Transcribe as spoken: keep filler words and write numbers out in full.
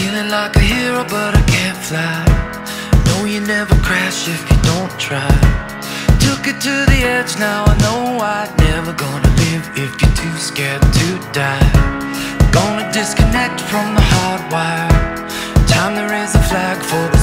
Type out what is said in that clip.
Feeling like a hero but I can't fly. No, you never crash if you don't try. Took it to the edge, now I know I'm never gonna live if you're too scared to die. Gonna disconnect from the hard wire. Time to raise a flag for the